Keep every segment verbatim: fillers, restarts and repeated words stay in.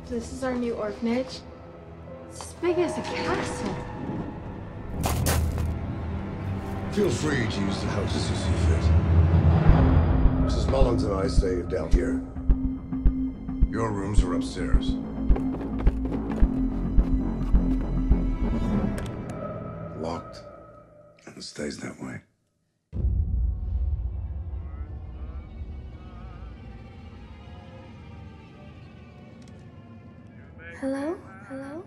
This is our new orphanage. It's as big as a castle. Feel free to use the house as you see fit. Missus Mullins and I stay down here. Your rooms are upstairs. Locked, and it stays that way. Hello? Hello?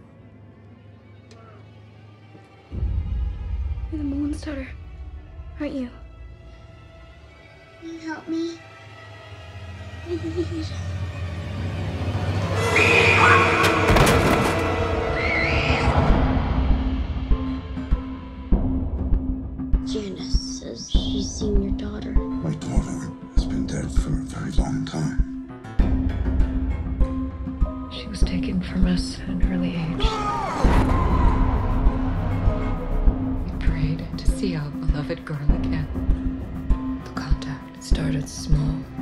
You're the Mullins daughter, aren't you? Can you help me? Please. Janice says she's seen your daughter. My daughter has been dead for a very long time. She was taken from us at an early age. We prayed to see our beloved girl again. The contact started small.